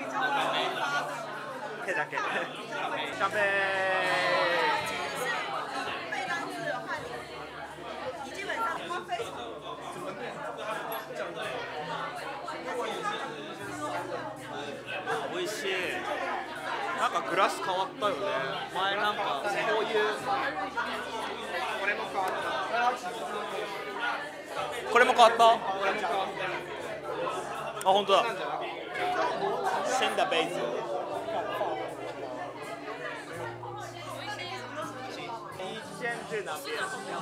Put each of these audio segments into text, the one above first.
手だけ。シャンペーン。美味しい。なんかグラス変わったよね。前なんかこういう。これも変わった。これも変わった。あ、本当だ。シンダベイズ。 もともとご飯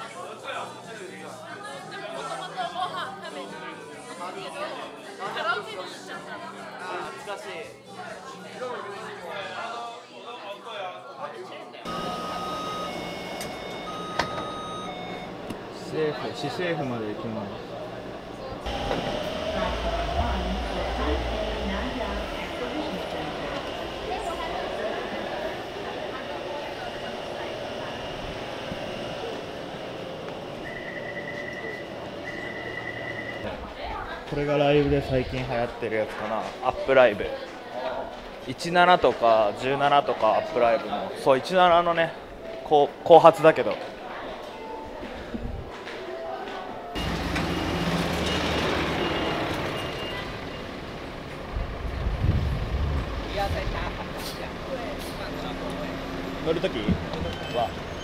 食べにカラオケに行っちゃった。 懐かしい。 市政府まで行きます。これがライブで最近流行ってるやつかな。アップライブ17とか17とかアップライブの、そう17のね、後発だけど乗るときは